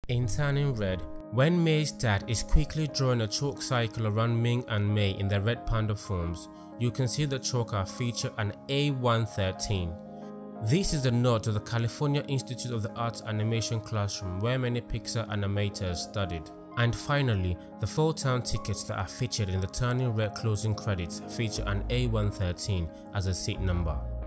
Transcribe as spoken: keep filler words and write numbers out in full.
In Turning Red, when Mei's dad is quickly drawing a chalk cycle around Ming and Mei in their red panda forms, you can see the chalk art feature an A one thirteen. This is a nod to the California Institute of the Arts animation classroom where many Pixar animators studied. And finally, the Fall Town tickets that are featured in the Turning Red closing credits feature an A one thirteen as a seat number.